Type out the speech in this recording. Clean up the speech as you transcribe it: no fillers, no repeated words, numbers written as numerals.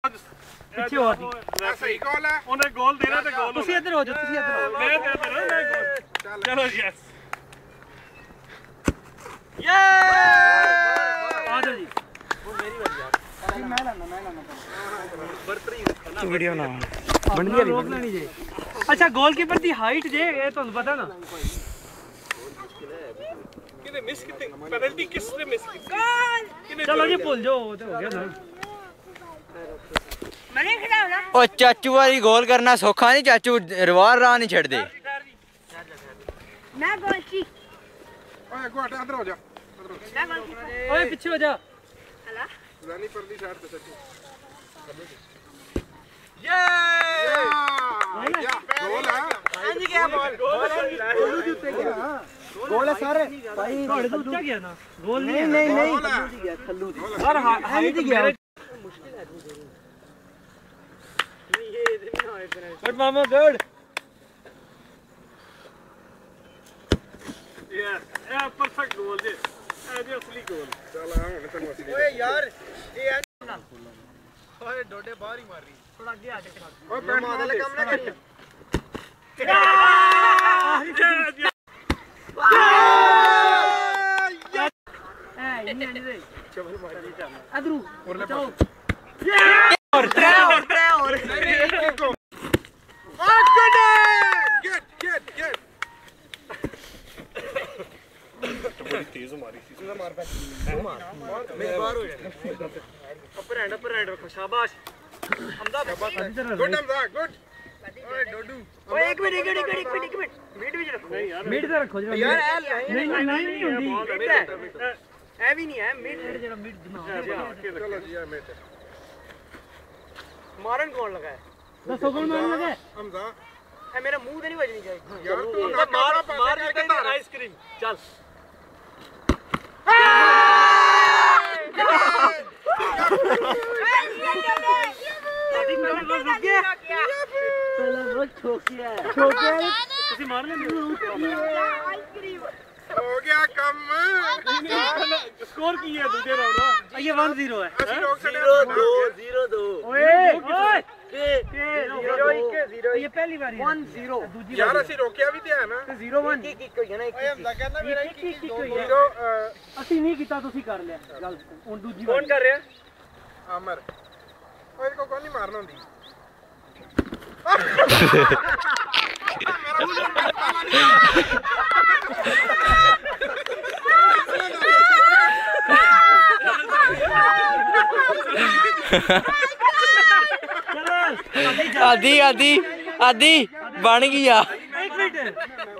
ਪਿੱਛੇ ਹੋ ਜੀ ਸਹੀ ਗੋਲ ਹੈ ਉਹਨੇ ਗੋਲ ਦੇਣਾ ਤੇ ਗੋਲ ਤੁਸੀਂ ਇੱਧਰ ਹੋ ਜਾਓ ਤੁਸੀਂ ਇੱਧਰ ਹੋ ਮੈਂ ਤੇ ਇੱਧਰ ਮੈਂ ਗੋਲ ਚਲੋ ਯੈਸ ਯੇ ਆ ਜਾਓ ਜੀ ਉਹ ਮੇਰੀ ਵਾਰੀ ਯਾਰ ਮੈਂ ਲਾਣਾ ਬਰਤਰੀ वीडियो ना बन गया रोक लेनी जे अच्छा गोलकीपर दी हाइट जे ये ਤੁਹਾਨੂੰ ਪਤਾ ਨਾ ਕਿਨੇ ਮਿਸ ਕੀਤੀ ਪੈਨਲਟੀ ਕਿਸਨੇ ਮਿਸ ਕੀਤੀ ਚਲੋ ਜੀ ਭੁੱਲ ਜਾਓ ਉਹ ਤੇ ਹੋ ਗਿਆ ਨਾ मने खिलाओ ना ओ चाचू वाली गोल करना सौखा नहीं चाचू रिवार राह नहीं छड़ दे मैं गोलकी ਓਏ ਗੋਟ ਅੰਦਰ ਹੋ ਜਾ मैं गोलकी ਓਏ ਪਿੱਛੇ ਹੋ ਜਾ हला ਰਾਨੀ ਪਰਲੀ ਸਾਈਡ ਤੇ ਸੱਚੀ ਯੇ ਯਾ ਗੋਲ ਹੈ ਹਾਂਜੀ ਗਿਆ ਬਾਲ ਗੋਲ ਦੇ ਉੱਤੇ ਗਿਆ ਗੋਲ ਹੈ ਸਾਰੇ ਭਾਈ ਤੁਹਾਡੇ ਤੋਂ ਉੱਚਾ ਗਿਆ ਨਾ ਗੋਲ ਨਹੀਂ ਨਹੀਂ ਨਹੀਂ ਥੱਲੂ ਦੀ ਗਿਆ ਥੱਲੂ ਦੀ ਸਰ ਹਾਈਟ ਗਿਆ ਮੁਸ਼ਕਿਲ ਹੈ ਨਹੀਂ ਇਹ ਨਹੀਂ ਹੋਏ ਗੁੱਡ ਮਾਮਾ ਗੁੱਡ ਯੈਸ ਇਹ ਪਰਫੈਕਟ ਗੋਲ ਜੇ ਇਹ ਜੀ ਅਸਲੀ ਗੋਲ ਚੱਲ ਆ ਹੁਣ ਤੈਨੂੰ ਅਸੀਂ ਓਏ ਯਾਰ ਇਹ ਓਏ ਡੋਡੇ ਬਾਹਰ ਹੀ ਮਾਰ ਰਹੀ ਥੋੜਾ ਅੱਗੇ ਆ ਜਾ ਓਏ ਪੈਂਟ ਮਾਰ ਲੈ ਕੰਮ ਨਾ ਕਰੀ चबल मारी अदरू चलो और गेट बड़ी तेज मारी थी मार मेरे बाहर हो जाए अपर हैंड रखो शाबाश हमदा गुड हमदा गुड ओए डोडू ओए एक मिनट मीट भी रखो नहीं यार मीट तो रखो यार नहीं होंदी ए भी नहीं है मीट जरा मीट जमा चलो जी आ मेट मारन कौन लगा है दसो कौन मारन लगा है हमदा ए मेरा मुंह तो नहीं बजनी चाहिए यार तू मार के आइसक्रीम चल ਤੁਸੀਂ ਮਾਰ ਲੈਂਦੇ हो गया कम स्कोर की है दूसरे राउंड का ये 1-0 है ਅਸੀਂ ਰੋਕ ਸਕਦੇ 0-2 ओए ये पहली बार 1-0 दूसरी ਯਾਰ ਅਸੀਂ ਰੋਕਿਆ ਵੀ ਤੇ ਹੈ ਨਾ 0-1 एक हो जाना ਓਏ हमदा ਕਹਿੰਦਾ ਮੇਰਾ 1 0 ਅਸੀਂ ਨਹੀਂ ਕੀਤਾ ਤੁਸੀਂ ਕਰ ਲਿਆ ਗੱਲ ਹੁਣ ਦੂਜੀ कौन कर रहा है ਅਮਰ ਓਏ ਕੋ ਕੋਈ ਨਹੀਂ ਮਾਰਨਾ ਹੁੰਦੀ आधी आधी आधी बन गई आ एक मिनट